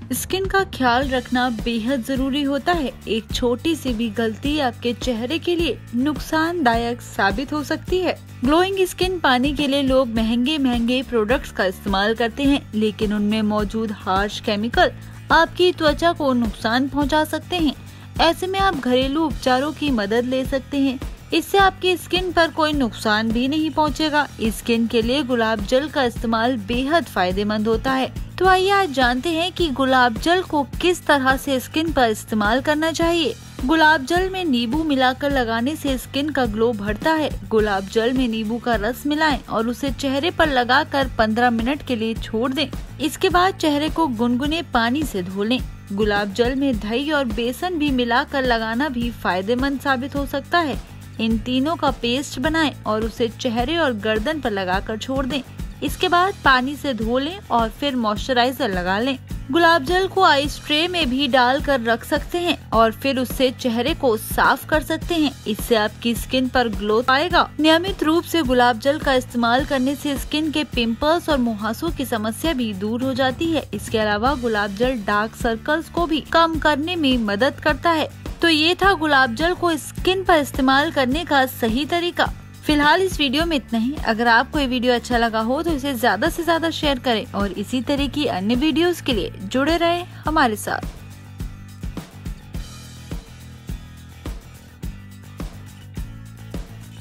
Skin का ख्याल रखना बेहद जरूरी होता है। एक छोटी सी भी गलती आपके चेहरे के लिए नुकसानदायक साबित हो सकती है। ग्लोइंग स्किन पाने के लिए लोग महंगे महंगे प्रोडक्ट्स का इस्तेमाल करते हैं, लेकिन उनमें मौजूद हार्श केमिकल आपकी त्वचा को नुकसान पहुंचा सकते हैं। ऐसे में आप घरेलू उपचारों की मदद ले सकते हैं। इससे आपकी स्किन पर कोई नुकसान भी नहीं पहुंचेगा। स्किन के लिए गुलाब जल का इस्तेमाल बेहद फायदेमंद होता है। तो आइए आज जानते हैं कि गुलाब जल को किस तरह से स्किन पर इस्तेमाल करना चाहिए। गुलाब जल में नींबू मिलाकर लगाने से स्किन का ग्लो बढ़ता है। गुलाब जल में नींबू का रस मिलाएं और उसे चेहरे पर लगाकर 15 मिनट के लिए छोड़ दें। इसके बाद चेहरे को गुनगुने पानी से धो लें। गुलाब जल में दही और बेसन भी मिलाकर लगाना भी फायदेमंद साबित हो सकता है। इन तीनों का पेस्ट बनाएं और उसे चेहरे और गर्दन पर लगाकर छोड़ दें। इसके बाद पानी से धो लें और फिर मॉइस्चराइजर लगा लें। गुलाब जल को आइस ट्रे में भी डाल कर रख सकते हैं और फिर उससे चेहरे को साफ कर सकते हैं। इससे आपकी स्किन पर ग्लो आएगा। नियमित रूप से गुलाब जल का इस्तेमाल करने से स्किन के पिंपल्स और मुहासों की समस्या भी दूर हो जाती है। इसके अलावा गुलाब जल डार्क सर्कल्स को भी कम करने में मदद करता है। तो ये था गुलाब जल को स्किन पर इस्तेमाल करने का सही तरीका। फिलहाल इस वीडियो में इतना ही। अगर आपको ये वीडियो अच्छा लगा हो तो इसे ज्यादा से ज्यादा शेयर करें और इसी तरह की अन्य वीडियोस के लिए जुड़े रहें हमारे साथ।